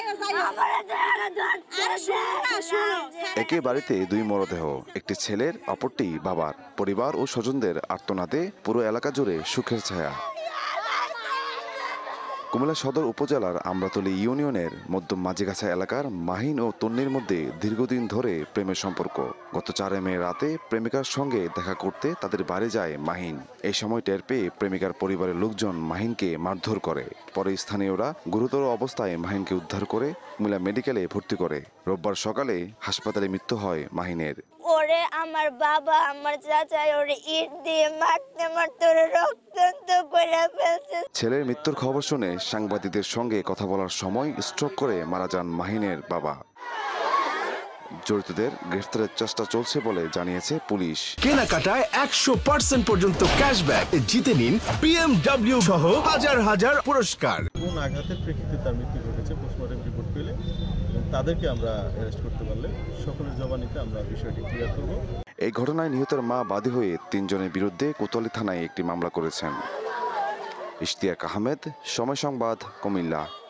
একই বাড়িতে দুই মরদেহ, একটি ছেলের, অপরটি বাবার। পরিবার ও স্বজনদের আর্তনাদে পুরো এলাকা জুড়ে সুখের ছায়া। কুমিল্লা সদর উপজেলার আমরাতলী ইউনিয়নের মধ্যম মাঝিগাছা এলাকার মাহিন ও তন্নির মধ্যে দীর্ঘদিন ধরে প্রেমের সম্পর্ক। গত 4 মে রাতে প্রেমিকার সঙ্গে দেখা করতে তাদের বাড়ি যায় মাহিন। এই সময় টের পেয়ে প্রেমিকার পরিবারের লোকজন মাহিনকে মারধর করে। পরে স্থানীয়রা গুরুতর অবস্থায় মাহিনকে উদ্ধার করে কুমিল্লা মেডিকেলে ভর্তি করে। রোববার সকালে হাসপাতালে মৃত্যু হয় মাহিনের। ওরে আমার বাবা আমার চাচা ওরে ইট দিয়ে মারতে মারতে ওরে রক্তাক্ত করে ফেলছে। ছেলের মৃত্যুর খবর শুনে সাংবাদিকদের সঙ্গে কথা বলার সময় স্ট্রোক করে মারা যান মাহিনের বাবা। জড়িতদের গ্রেফতারের চেষ্টা চলছে বলে জানিয়েছে পুলিশ। কেনাকাটায় 100% পর্যন্ত ক্যাশব্যাক জিতে নিন BMW সহ হাজার হাজার পুরস্কার। কোন আঘাতের প্রেক্ষিতে তার মৃত্যু ঘটেছে পোস্টমর্টেম রিপোর্ট পেলে তাদেরকে আমরা অ্যারেস্ট করতে পারলে সকলের জবানিতে আমরা বিষয়টি ক্লিয়ার করব। এই ঘটনায় নিহতের মা বাদী হয়ে 3 জনের বিরুদ্ধে কোতোয়ালি থানায় একটি মামলা করেছেন। ইশতিয়াক আহমেদ, সময় সংবাদ, কুমিল্লা।